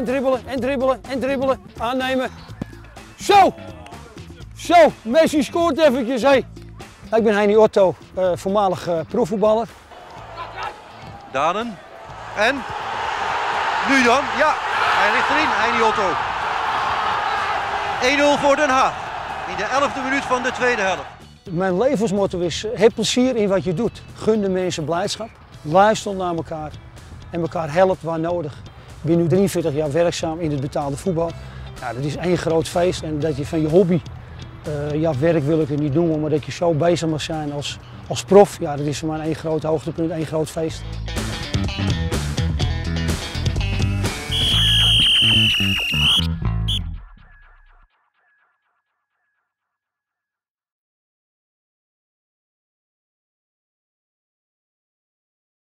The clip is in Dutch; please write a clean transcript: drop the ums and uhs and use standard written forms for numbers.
en dribbelen, en dribbelen, en dribbelen. Aannemen. Zo! Zo, Messi scoort eventjes, hé. Ik ben Heini Otto, voormalig profvoetballer. Danen. En? Nu dan? Ja, hij ligt erin, Heini Otto. 1-0 voor Den Haag. In de 11e minuut van de tweede helft. Mijn levensmotto is, heb plezier in wat je doet. Gun de mensen blijdschap. Luister naar elkaar en elkaar helpt waar nodig. Ik ben nu 43 jaar werkzaam in het betaalde voetbal. Ja, dat is één groot feest en dat je van je hobby, werk wil ik het niet noemen, maar dat je zo bezig mag zijn als prof, ja, dat is voor mij één groot hoogtepunt, één groot feest.